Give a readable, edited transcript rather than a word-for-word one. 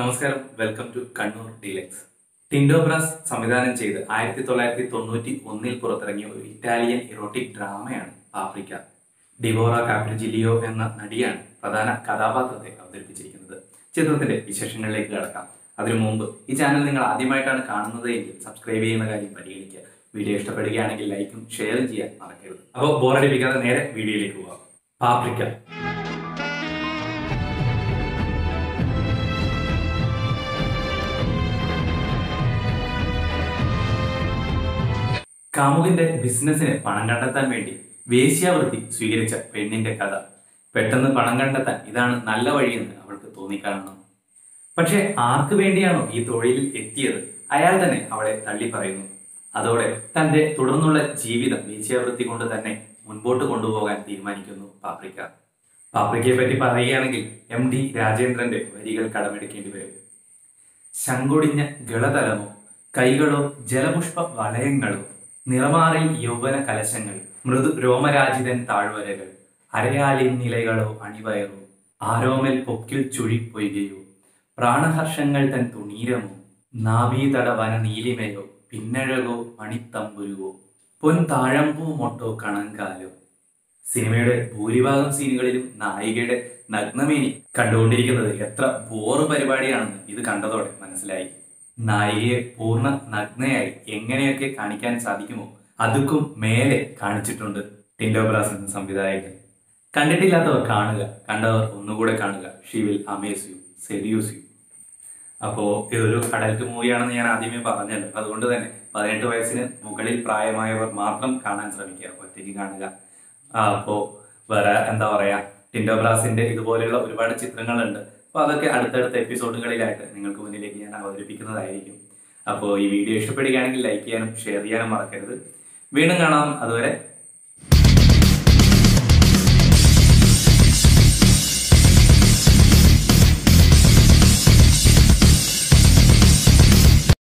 നമസ്കാരം, welcome to Kannur deluxe. Tinto Brass സംവിധാനം ചെയ്ത് 1991 പുറത്തിറങ്ങിയ ഒരു ഇറ്റാലിയൻ ഇറോട്ടിക് ഡ്രാമയാണ് പാപ്രിക്ക. ഡിവോറ കാപ്രിജിലിയോ എന്ന നടിയാണ് പ്രധാന കഥാപാത്രത്തെ അവതരിപ്പിച്ചിരിക്കുന്നത്. ചിത്രത്തിന്റെ വിശേഷങ്ങളിലേക്ക് കടക്കാം. അതിനു മുമ്പ് ഈ ചാനൽ നിങ്ങൾ ആദ്യമായിട്ടാണ് കാണുന്നത് എങ്കിൽ സബ്സ്ക്രൈബ് ചെയ്യുന്ന കാര്യം പരിഗണിക്കുക. വീഡിയോ ഇഷ്ടപ്പെടുകയാണെങ്കിൽ ലൈക്കും ഷെയറും ചെയ്യാൻ മറക്കരുത്. അപ്പോൾ ബോറടിപ്പിക്കാതെ നേരെ വീഡിയോയിലേക്ക് പോകാം. പാപ്രിക്ക. കാമുകിന്റെ ബിസിനസ്സിന് പണം കണ്ടെത്താൻ വേണ്ടി വേശ്യാവൃത്തി സ്വീകരിച്ച പെണ്ണിന്റെ കഥ. പെട്ടെന്ന് പണം കണ്ടെത്താൻ ഇതാണ് നല്ല വഴിയെന്ന് അവൾക്ക് തോന്നിക്കാണണം. പക്ഷെ ആർക്ക് വേണ്ടിയാണോ ഈ തൊഴിലിൽ എത്തിയത് അയാൾ തന്നെ അവളെ തള്ളി പറയുന്നു. അതോടെ തന്റെ തുടർന്നുള്ള ജീവിതം വേശ്യാവൃത്തി കൊണ്ട് തന്നെ മുൻപോട്ട് കൊണ്ടുപോകാൻ തീരുമാനിക്കുന്നു പാപ്രിക്ക. പാപ്രിക്കയെ പറ്റി പറയുകയാണെങ്കിൽ MD രാജേന്ദ്രന്റെ വരികൾ കടമെടുക്കേണ്ടി വരും. ശങ്കൊടിഞ്ഞ ഗളതലമോ, കൈകളോ ജലപുഷ്പ വലയങ്ങളോ, നിറമാറിൽ യൗവന കലശങ്ങൾ, മൃദു രോമരാജിതൻ താഴ്വരകൾ, അരയാലിൻ നിലകളോ അണിവയറോ, ആരോമൽ പൊക്കിൽ ചുഴിപ്പൊയ്കയോ, പ്രാണഹർഷങ്ങൾ തൻ തുണീരമോ, നാഭീതട വന നീലിമയോ, പിന്നഴകോ മണിത്തമ്പുരുവോ, പൊൻ താഴമ്പൂ മൊട്ടോ കണങ്കാലോ. സിനിമയുടെ ഭൂരിഭാഗം സീനുകളിലും നായികയുടെ നഗ്നമേനി കണ്ടുകൊണ്ടിരിക്കുന്നത് എത്ര ബോറ് പരിപാടിയാണെന്ന് ഇത് കണ്ടതോടെ മനസ്സിലായി. നായികയെ പൂർണ്ണ നഗ്നയായി എങ്ങനെയൊക്കെ കാണിക്കാൻ സാധിക്കുമോ അതുക്കും മേലെ കാണിച്ചിട്ടുണ്ട് ടിൻഡോ ബ്രാസ് എന്ന സംവിധായകൻ. കണ്ടിട്ടില്ലാത്തവർ കാണുക, കണ്ടവർ ഒന്നുകൂടെ കാണുക. She will amaze you, seduce you. അപ്പോൾ ഇതൊരു അഡൽട്ട് മൂവിയാണെന്ന് ഞാൻ ആദ്യമേ പറഞ്ഞല്ലോ. അതുകൊണ്ട് തന്നെ 18 വയസ്സിന് മുകളിൽ പ്രായമായവർ മാത്രം കാണാൻ ശ്രമിക്കുക, ഒറ്റയ്ക്ക് കാണുക. അപ്പോൾ വേറെ എന്താ പറയാ, ടിൻഡോ ബ്രാസിന്റെ ഇതുപോലെയുള്ള ഒരുപാട് ചിത്രങ്ങളുണ്ട്. അപ്പോൾ അതൊക്കെ അടുത്തടുത്ത എപ്പിസോഡുകളിലായിട്ട് നിങ്ങൾക്ക് മുന്നിലേക്ക് ഞാൻ അവതരിപ്പിക്കുന്നതായിരിക്കും. അപ്പോൾ ഈ വീഡിയോ ഇഷ്ടപ്പെടുകയാണെങ്കിൽ ലൈക്ക് ചെയ്യാനും ഷെയർ ചെയ്യാനും മറക്കരുത്. വീണ്ടും കാണാം. അതുവരെ